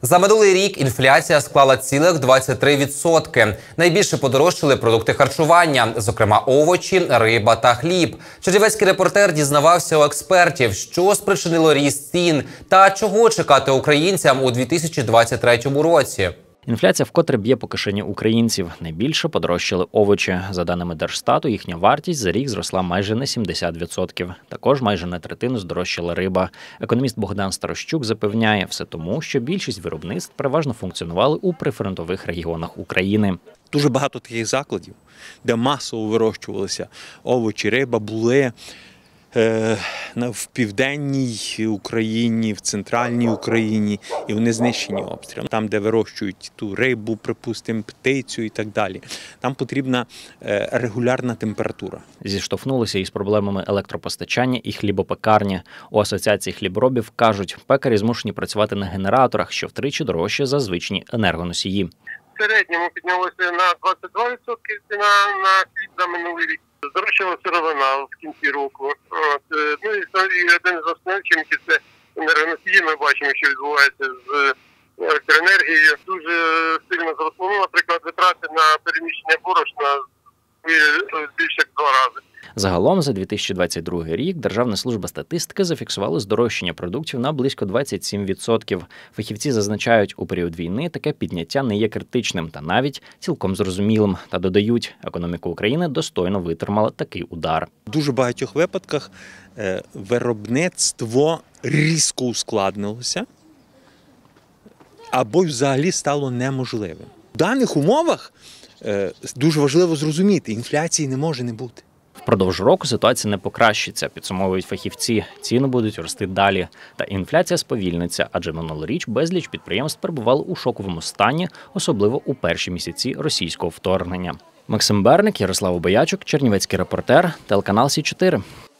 За минулий рік інфляція склала цілих 23%. Найбільше подорожчали продукти харчування, зокрема овочі, риба та хліб. Чернівецький репортер дізнавався у експертів, що спричинило ріст цін та чого чекати українцям у 2023 році. Інфляція вкотре б'є по кишені українців. Найбільше подорожчали овочі. За даними Держстату, їхня вартість за рік зросла майже на 70%. Також майже на третину здорожчала риба. Економіст Богдан Старощук запевняє, все тому, що більшість виробництв переважно функціонували у прифронтових регіонах України. Дуже багато таких закладів, де масово вирощувалися овочі, риба, були в південній Україні, в центральній Україні, і вони знищені обстрілом. Там, де вирощують ту рибу, припустимо, птицю і так далі, там потрібна регулярна температура. Зіштовхнулися із проблемами електропостачання і хлібопекарні. У Асоціації хліборобів кажуть, пекарі змушені працювати на генераторах, що втричі дорожче за звичні енергоносії. В середньому піднялося на 22% ціна на хліб за минулий рік. Здорожчала сировина в кінці року. Ну і один з основних чинників – це енергоносії. Ми бачимо, що відбувається з електроенергією. Дуже сильно зросло, наприклад, витрати на переміщення борошна більше як 2 рази. Загалом за 2022 рік Державна служба статистики зафіксувала здорожчання продуктів на близько 27%. Фахівці зазначають, у період війни таке підняття не є критичним та навіть цілком зрозумілим. Та додають, економіка України достойно витримала такий удар. В дуже багатьох випадках виробництво різко ускладнилося або взагалі стало неможливим. В даних умовах дуже важливо зрозуміти, інфляції не може не бути. Впродовж року ситуація не покращиться, підсумовують фахівці. Ціни будуть рости далі. Та інфляція сповільниться, адже минулоріч безліч підприємств перебували у шоковому стані, особливо у перші місяці російського вторгнення. Максим Берник, Ярослав Боячук, Чернівецький репортер, телеканал Сі 4.